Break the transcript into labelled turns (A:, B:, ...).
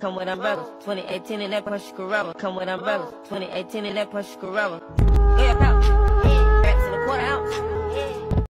A: come with umbrellas. 2018 in that Porsche Carrera, come with umbrellas. 2018 in that Porsche Carrera.